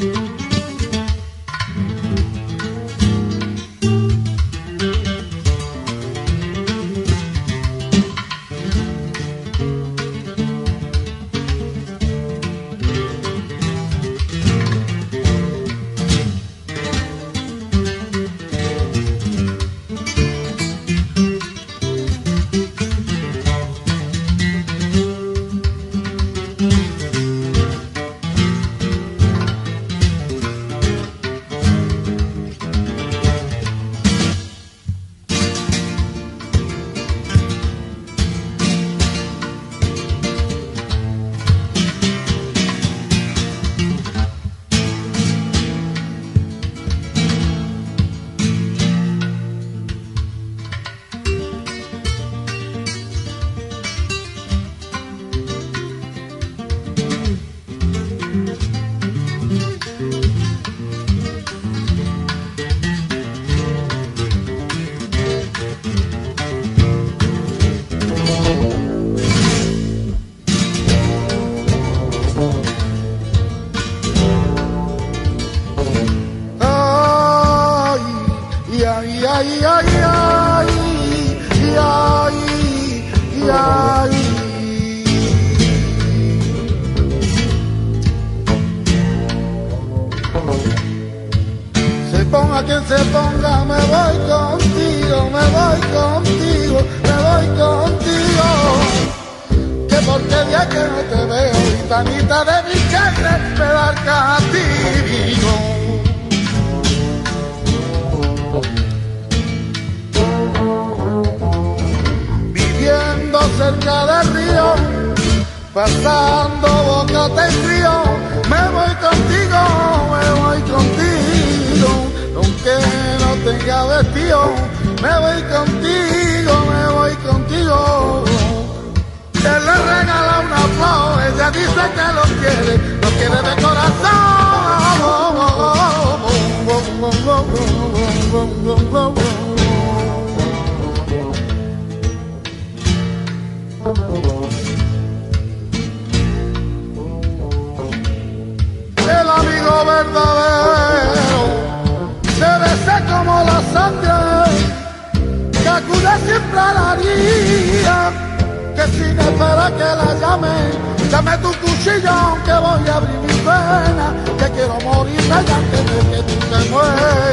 Se ponga quien se ponga, me voy contigo, me voy contigo, me voy contigo. Que porque el día que no te veo, gitanita de mi carne, me da el castigo. Viviendo cerca del río, pasando boca en río, me voy contigo, me voy contigo, aunque no tenga vestido, me voy contigo, me voy contigo. Él le regala una flor, ella dice que lo quiere de corazón. El amigo verdadero debe ser como la sangre que acude siempre a la herida, que sin esperar que la llame, dame tu cuchillo que voy a abrir mi pena, que quiero morirme ya antes de que tú te mueras.